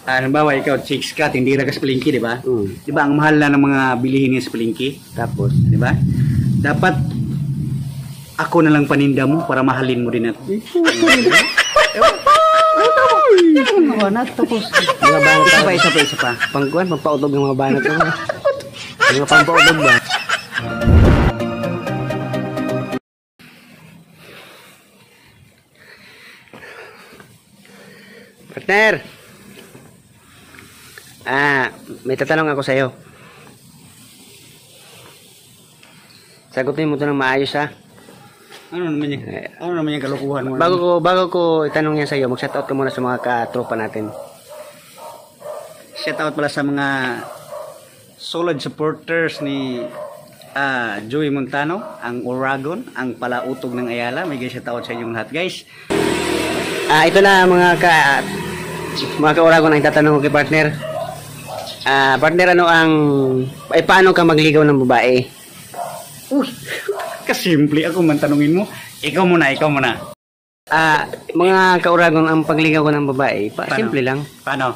Halimbawa, ikaw, chicks ka, tindira ka sa palengke, di ba? Di ba, ang mahal na ng mga bilihin niya sa palengke? Tapos, Di ba? Dapat, ako na lang paninda mo para mahalin mo din ako. mga banat, tapos, mga banat, Isa pa. pangkuhan, pampautog ng mga banat. Mga pampautog ba? Partner! May tatanong ako sa'yo. Sagutin mo ito ng maayos, ha? Ano naman yan? Ano naman yung kalukuhan mo? Bago ko itanong yan sa'yo, mag-shoutout ka muna sa mga katropa natin. Shout out pala sa mga solid supporters ni Joey Montano, ang Oragon, ang Palautog ng Ayala. May shout out sa inyong lahat, guys. Ito na mga ka-Oragon ang tatanong ko kay partner. Partner, paano ka magligaw ng babae? Uy, kasimple ako man tanungin mo. Ikaw muna. Mga ka-Oragon, ang pagligaw ko ng babae, simple lang. Paano?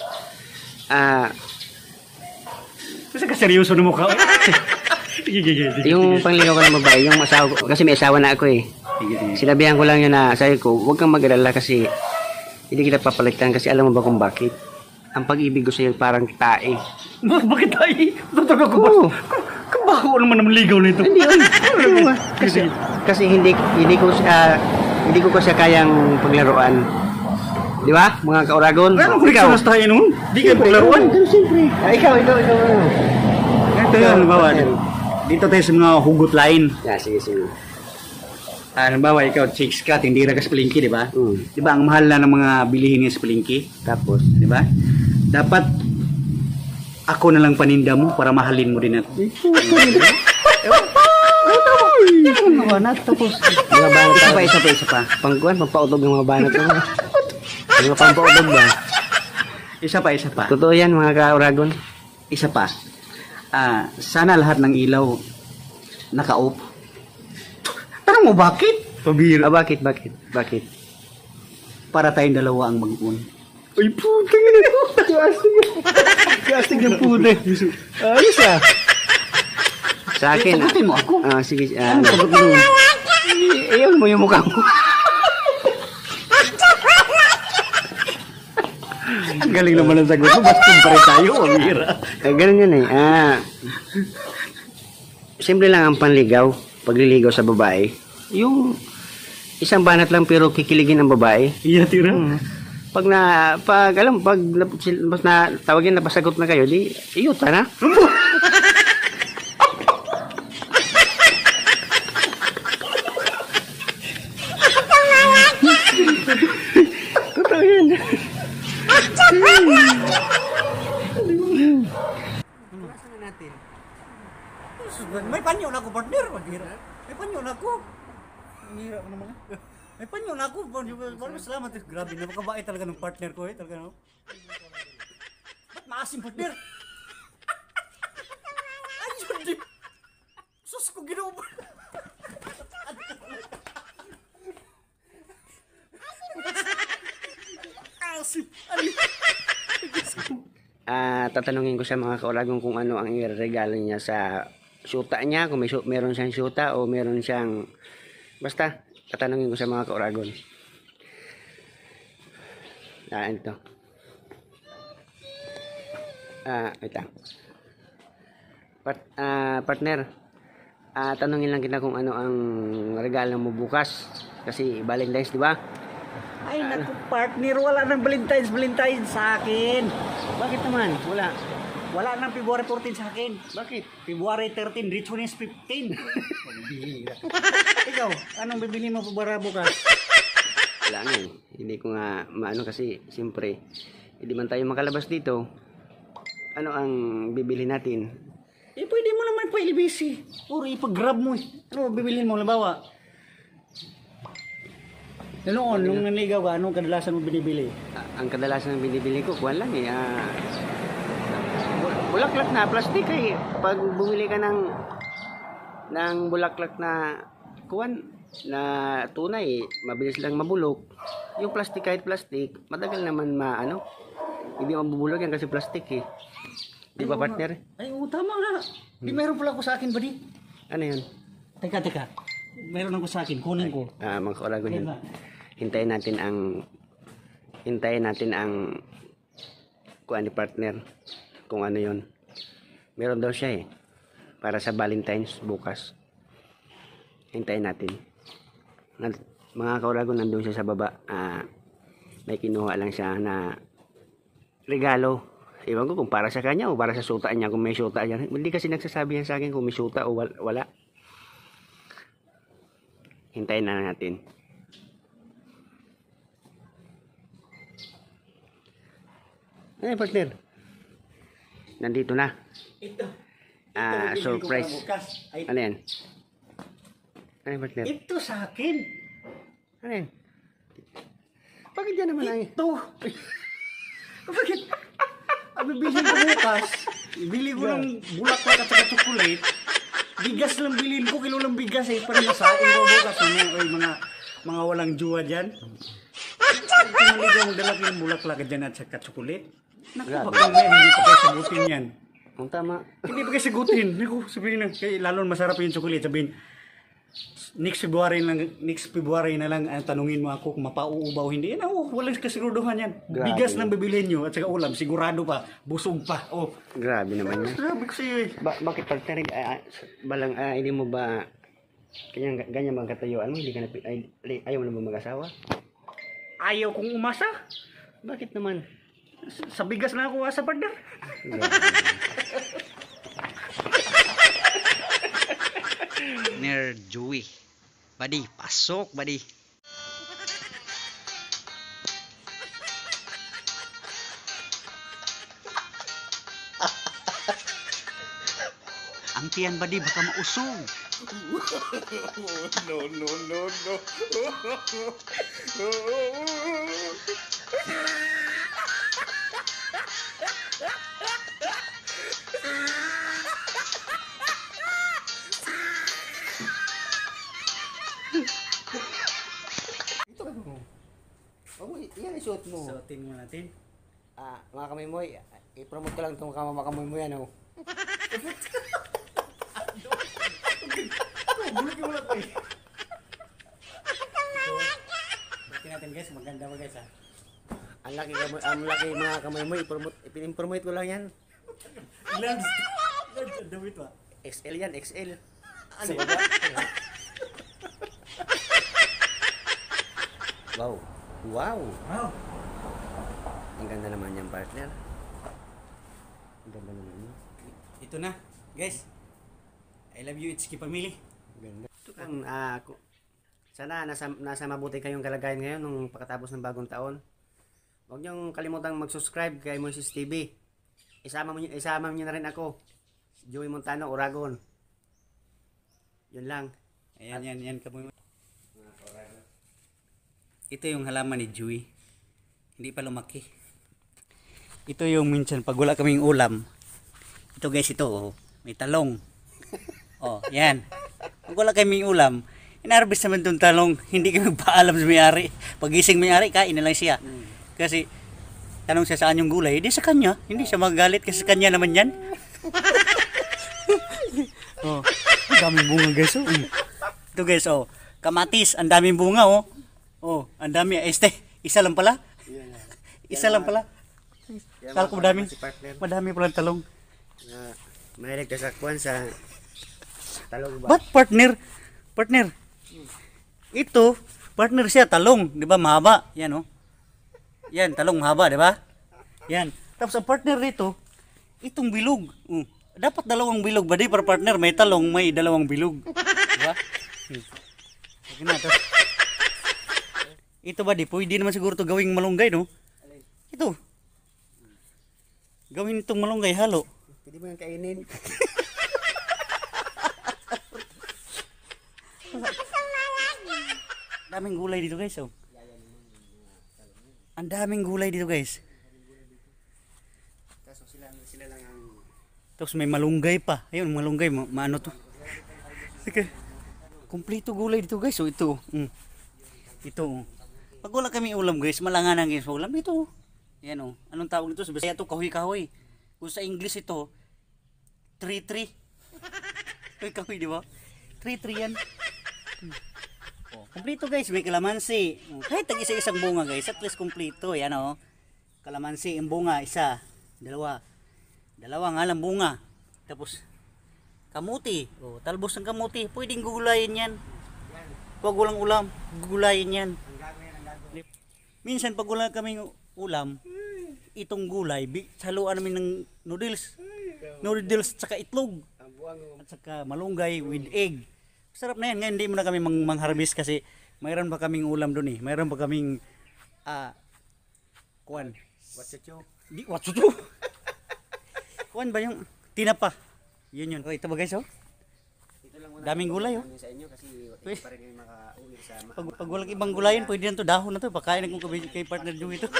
Kasi kaseryoso na mukha. Yung pangligaw ko ng babae, yung asawa ko, kasi may asawa na ako eh. Sinabihan ko lang yun na, sabi ko, huwag kang mag-alala kasi hindi kita papalitan kasi alam mo ba kung bakit? Ang pag-ibig ko sa'yo parang tae. Bakit tayo? Tutog ako ba? Kabaho naman ang ligaw nito. Hindi yun. Kasi hindi ko siya kayang paglaruan. Di ba? Mga ka-Oragon. Ano kung ikaw tayo nun? Di kayo paglaruan? Siyempre. Ikaw. Ito yun, halimbawa. Dito tayo sa mga hugot line. Sige. Halimbawa, ikaw, chicks ka, tindira ka sa palengke, di ba? Di ba, ang mahal na ng mga bilihin niya sa palengke? Tapos, di ba? Dapat, ako na lang paninda mo para mahalin mo din ako. mga banat, tapos, mga banat, isa pa. Pangkuhan, pampautog ng mga banat. Mga pampautog ba? Isa pa. Totoo yan, mga ka-Oragon. Isa pa. Sana lahat ng ilaw naka-off. Tanong mo bakit? Pabira. Bakit? Para tayong dalawa ang mag-un. Ay, putang ina ko. Kastig ng puta. Ayos ah. Sa akin. Sagutin mo ako. Sige. Ano sagot mo? Iyon mo yung mukha mo. Ang galing naman ang sagot mo. Basta pa rin tayo. Pabira. Ganun yun eh. Simple lang ang panligaw. Pagliligaw sa babae. Yung isang banat lang pero kikiligin ang babae. Iya, tira. Pag tawagin na pasagot na kayo, di iyuta na. Totoo yan. May panyo na ako, partner. May panyo na ako. Hira ko naman. May panyo na ako. Maraming salamat. Grabe, napakabait talaga ng partner ko. Talaga, no? Ba't maasim, partner? Ayun, di. Sus ko ginawa. Asim. Tatanungin ko sa mga ka-Oragon kung ano ang iregalo niya sa syuta niya, kung meron siyang syuta o meron siyang basta tatanungin ko sa mga ka-Oragon. Ito. Wait lang. Partner, tanungin lang kita kung ano ang regalo mo bukas kasi Valentine's, di ba? Ay, naku, partner. Wala nang Valentine's sa akin. Bakit naman? Wala nang February 14 sa akin. Bakit? February 13, rich one is 15. Ikaw, anong bibili mo para bukas? Wala nga eh. Hindi ko nga maano kasi siyempre hindi man tayo makalabas dito. Ano ang bibili natin? Pwede mo naman pa ilibisi. Puro ipag-grab mo eh. Ano bibilhin mo? Labawa. Noon, nung nanligaw ka, anong kadalasan mo binibili? Ang kadalasan ng binibili ko, kuwan lang eh. Bulaklak na, plastic eh. Pag bumili ka ng bulaklak na kuwan, na tunay, mabilis lang mabulok. Yung plastic kahit plastic, matagal naman Hindi mabubulok yan kasi plastic eh. Di ba partner? Ay, oo, tama nga. Di meron pala ako sa akin, buddy. Ano yun? Teka. Meron ako sa akin, kunin ko. Mga kauragon yun. Diba? Hintayin natin ang kuan ni partner kung ano yun. Meron daw siya eh. Para sa Valentine's bukas. Hintayin natin. Mga kauragon, nandun siya sa baba. May kinuha lang siya na regalo. Iwan ko kung para sa kanya o para sa suta niya. Kung may suta niya. Hindi kasi nagsasabi yan sa akin kung may suta o wala. Hintayin na natin. Ay, partner. Nandito na. Ito. Surprise. Ay, Ano yan? Ano yan, partner? ito sa akin. Ano yan? Bakit yan naman ay? Ito. Bakit? Ang bibili ko bukas. Bili ko ng bulaklak at saka chocolate. Bigas lang bilhin ko. Kilo lang bigas eh. Para masain ko bukas. Ay, mga walang juwa dyan. Pinaligang dala ko yung bulaklak dyan at saka chocolate. Naku, baka may hindi pa kayo sagutin yan. Ang tama. Hindi pa kayo sagutin. Naku, sabihin na. Kaya lalo masarap yung chocolate. Sabihin, next February na lang tanungin mo ako kung mapauubaw hindi. Yan ako, walang kasiguraduhan yan. Grabe. Bigas lang bibilhin nyo at saka ulam. Sigurado pa. Busog pa. Oh. Grabe naman yan. Sabi ko sa'yo eh. Bakit partner? Hindi mo ba ganyan bang katayuan mo? Hindi ka na, ayaw mo na ba mag-asawa? Ayaw kong umasa. Bakit naman? Sa bigas na ako asa, partner. Partner Joey. Buddy, pasok buddy. Ang tiyan buddy baka mausog. Yan isuot mo. Suotin mo natin. Mga kamay mo, i-promote ko lang itong kamay mo yan. Bulog mo lang ko eh. Suotin natin guys. Maganda ba guys ha? Ang laki mga kamay mo, i-promote ko lang yan. Lance. Ang dami ito ha. XL yan, XL. Ano? Wow. Wow. Wow. Ang ganda naman yung partner. Ang ganda naman yun. Ito na guys. I love you Itsuki family. Ganda. Ito kang, sana nasa mabuti kayong kalagayan ngayon nung pagkatapos ng bagong taon. Huwag niyong kalimutang mag-subscribe kay Moises TV. Isama niyo na rin ako. Joey Montano, Oragon. Yun lang. Ayan, yan kamoy. Ito yung halaman ni Joey. Hindi pa lumaki. Ito yung minsan pag wala kaming ulam. Ito guys, ito oh. May talong. Oh, yan. Pag wala kaming ulam, inarbis naman itong talong. Hindi kami magpaalam sa may-ari. Pagising may-ari, kain na lang siya. Kasi tanong siya saan yung gulay, hindi sa kanya. Hindi siya magagalit kasi sa kanya naman yan. Oh, ang daming bunga guys oh. Ito guys oh, kamatis, ang daming bunga oh. Oh, ang dami. Isa lang pala. Isa lang pala. Kala ko madami. Madami palang talong. Mahilig ka sa kwan sa talong ba? But partner, ito, partner siya, talong. Di ba, mahaba. Yan oh. Yan, talong mahaba, di ba? Yan. Tapos ang partner nito, itong bilog. Dapat dalawang bilog ba? Di para partner, may talong, may dalawang bilog. Di ba? Sige na, tapos. Ito ba, di pwede naman siguro ito gawing malunggay, no? Ito. Gawin itong malunggay, halo. Pwede mo yung kainin. Daming gulay dito, guys, oh. Ang daming gulay dito, guys. Kaso sila lang ang... Tapos may malunggay pa. Ayun, malunggay, maano to. Sige. Kompleto gulay dito, guys, oh. Ito, Ito, oh. Pag wala kami ulam guys, malanganan guys ulam. Ito, Yan o. Anong tawag nito? Sa Bisaya to, kahoy-kahoy. Kung sa English ito, tree. Kahoy, di ba? Tree yan. Oh, kumpleto guys, may kalamansi. Kahit tag isa-isang bunga guys, at least kumpleto. Yan o. Kalamansi, ang bunga, isa. Dalawa nga lang bunga. Tapos, kamuti. Oh, talbos ng kamuti. Pwedeng gugulayin yan. Pag walang ulam, gugulayin yan. Minsan pag wala kaming ulam, itong gulay, haluan namin ng noodles tsaka itlog at saka malunggay with egg. Sarap na yan. Ngayon hindi mo na kami mangharvest kasi mayroon pa kaming ulam doon eh. Mayroon pa kaming kuwan. Watsucho. Kuwan ba yung tinapa? Yun. Oh, ito ba guys oh? Daming gulay oh. Sa inyo kasi pa rin makauwi sa Pag walang ibang gulayan, pwede na to, dahon na to. Pagkain na kung kay partner Joey ito.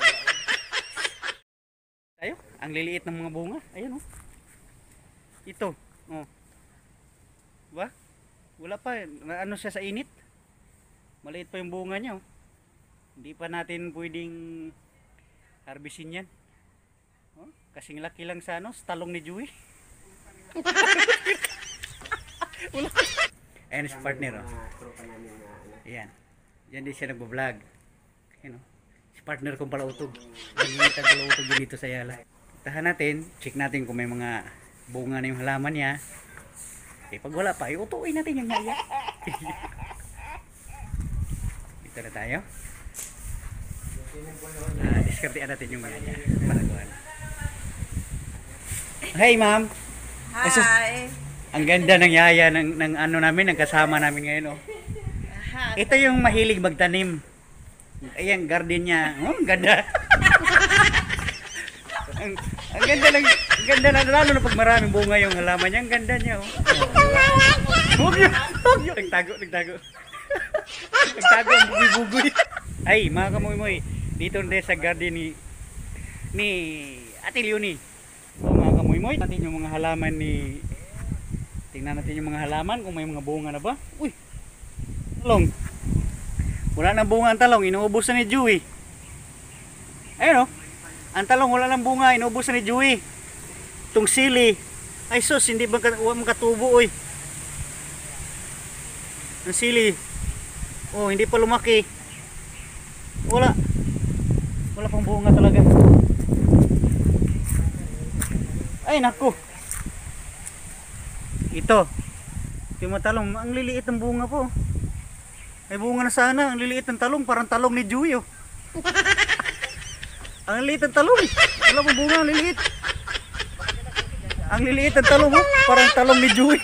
Tayo, ang liliit ng mga bunga. Ayun oh. Ito. Oh. Ba? Wala pa. Ano siya sa init? Maliit pa yung bunga niya oh. Hindi pa natin pwedeng harvestin yan. Oh, kasing laki lang sa ano, sa talong ni Joey. Wala. Ayan si partner oh. Ayan. Diyan din siya nagbablog. Ayan oh. Si partner kong palautog. Nangingitag palautog din dito sa Yala. Tahan natin. Check natin kung may mga bunga na yung halaman niya. Eh pag wala pa, iutuin natin yung ngaya. Dito na tayo. Diskartean natin yung ngaya. Palaguan. Hey ma'am. Hi. Ang ganda ng yaya ng ano namin, ng kasama namin ngayon oh. Ito yung mahilig magtanim. Ayan, garden niya. Oh, ang ganda. ang ganda na lalo na pag maraming bunga yung halaman niya. Ang ganda niya oh. Huwag yun. Nagtago. Nagtago ang bugoy-bugoy. Ay, mga kamoy-moy, dito na sa garden ni Ate Leonie. So, mga kamoy-moy, natin yung mga halaman ni tingnan natin yung mga halaman kung may mga bunga na ba. Uy, talong. Wala nang bunga ang talong, inuubos na ni Joey. Ayun o, ang talong wala nang bunga, inuubos na ni Joey. Itong sili, ay sus, hindi ba makatubo oy. Ang sili, oh hindi pa lumaki. Wala pang bunga talaga. Ay naku. Ito. Yung mga talong, ang liliit ng bunga po. May bunga na sana, ang liliit ng talong, parang talong ni Joey oh. Ang liliit ng talong. Wala pong bunga, ang liliit. Ang liliit ng talong oh, parang talong ni Joey.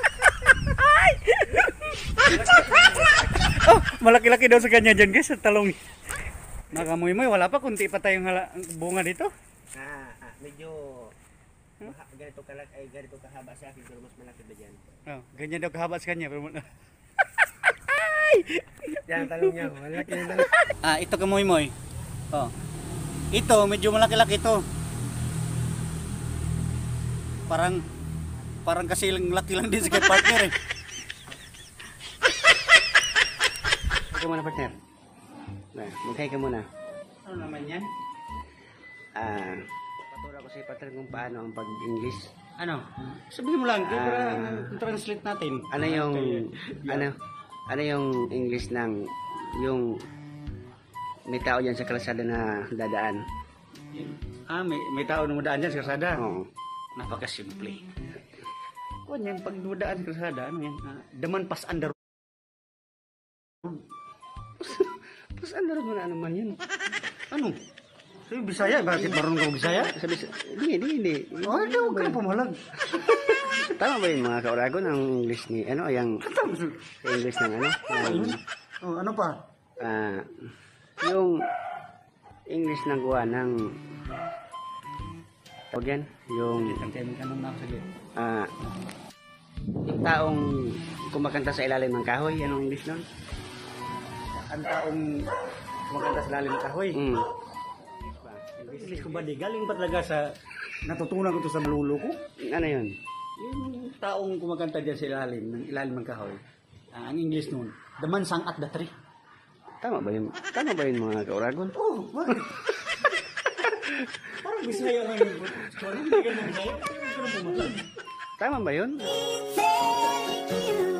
Oh, malaki-laki daw sa kanya dyan guys, ang talong. Nakamoy-moy, wala pa, kunti pa tayong bunga dito. medyo ganito kahaba sa akin pero mas malaki ba dyan? Oh, ganyan daw kahaba sa kanya pero Yan talong niya, malaki yung talong. ito kamoy-moy. Oh. Ito medyo malaki-laki ito. Parang kasi laki lang din sa kay partner eh. Ikaw muna partner. Magkaya ka muna. Ano naman yan? Patura ko si partner kung paano ang pag-English. Ano? Sabihin mo lang para translate natin. Ano yung English ng yung may tao dyan sa kalsada na dadaan? May tao na madaan dyan sa kalsada. Oo. Napakasimple. Kung yan, pag dumadaan sa kalsada, ano yan? Daman pas under. Pas under mo na naman yan. Ano? Sabi Bisaya, bakit marunong ka Bisaya? Hindi. Oh, hindi, huwag ka na pumalag. Tama ba yung mga kauragon ang English ni, ano, yung English ng ano? Oh, ano pa? Yung English ng kuha ng tawag yan, yung Anong nakasagit? yung taong kumakanta sa ilalim ng kahoy, anong English nun? Ang taong kumakanta sa lalim ng kahoy. English ko ba di? Galing pa talaga sa natutunan ko to sa malulo ko. Ano yun? Yung taong kumakanta dyan sa ilalim ng kahoy. Ang English nun, the man sang at the tree. Tama ba yun mga kauragon? Oh, bakit? Parang Bisaya lang yun. Parang hindi ka na Bisaya. Pero pumatay. Tama ba yun? Say you